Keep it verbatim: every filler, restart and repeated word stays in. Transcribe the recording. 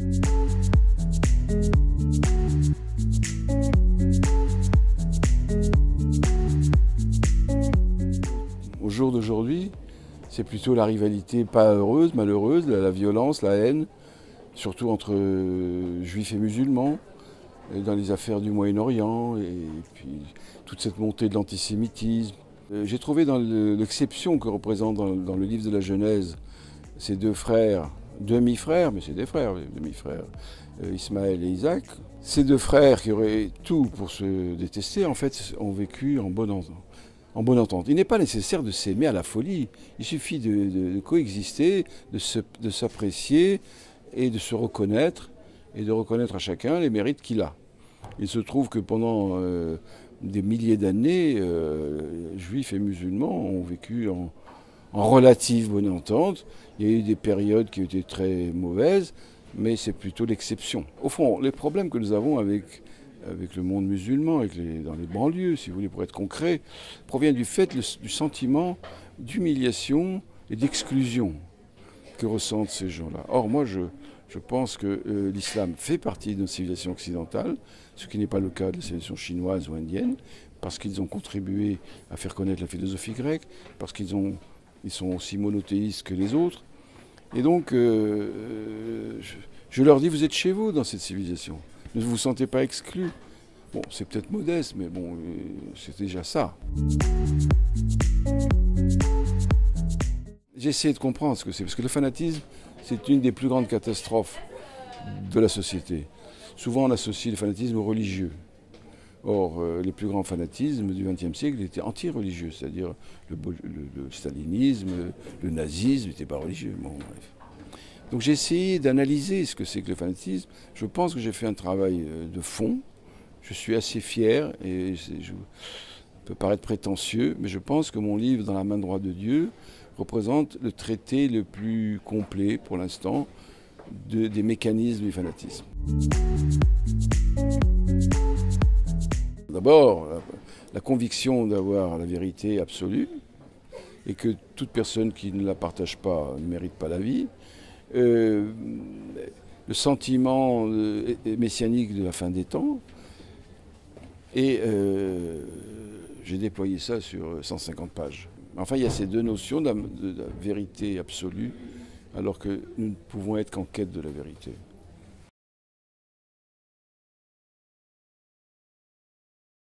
Au jour d'aujourd'hui, c'est plutôt la rivalité pas heureuse, malheureuse, la, la violence, la haine, surtout entre euh, juifs et musulmans, et dans les affaires du Moyen-Orient, et puis toute cette montée de l'antisémitisme. Euh, J'ai trouvé dans l'exception que représente dans, dans le livre de la Genèse ces deux frères, demi-frères, mais c'est des frères, demi-frères, euh, Ismaël et Isaac. Ces deux frères qui auraient tout pour se détester, en fait, ont vécu en bonne entente. En bonne entente. Il n'est pas nécessaire de s'aimer à la folie. Il suffit de, de, de coexister, de s'apprécier et de se reconnaître, et de reconnaître à chacun les mérites qu'il a. Il se trouve que pendant euh, des milliers d'années, euh, juifs et musulmans ont vécu en, en relative bonne entente. Il y a eu des périodes qui étaient très mauvaises, mais c'est plutôt l'exception. Au fond, les problèmes que nous avons avec avec le monde musulman, avec les, dans les banlieues, si vous voulez, pour être concret, provient du fait le, du sentiment d'humiliation et d'exclusion que ressentent ces gens-là. Or, moi, je, je pense que euh, l'islam fait partie de notre civilisation occidentale, ce qui n'est pas le cas de la civilisation chinoise ou indienne, parce qu'ils ont contribué à faire connaître la philosophie grecque, parce qu'ils ont, ils sont aussi monothéistes que les autres. Et donc, euh, je, je leur dis, vous êtes chez vous dans cette civilisation. Ne vous sentez pas exclu. Bon, c'est peut-être modeste, mais bon, c'est déjà ça. J'ai essayé de comprendre ce que c'est, parce que le fanatisme, c'est une des plus grandes catastrophes de la société. Souvent, on associe le fanatisme au religieux. Or, euh, les plus grands fanatismes du vingtième siècle étaient anti-religieux, c'est-à-dire le, le, le stalinisme, le nazisme n'était pas religieux. Bon, bref. Donc j'ai essayé d'analyser ce que c'est que le fanatisme. Je pense que j'ai fait un travail de fond. Je suis assez fier et je peux paraître prétentieux, mais je pense que mon livre « Dans la main droite de Dieu » représente le traité le plus complet pour l'instant de, des mécanismes du fanatisme. D'abord, la, la conviction d'avoir la vérité absolue et que toute personne qui ne la partage pas ne mérite pas la vie. Euh, le sentiment euh, messianique de la fin des temps, et euh, j'ai déployé ça sur cent cinquante pages. Enfin, il y a ces deux notions de la, de la vérité absolue, alors que nous ne pouvons être qu'en quête de la vérité.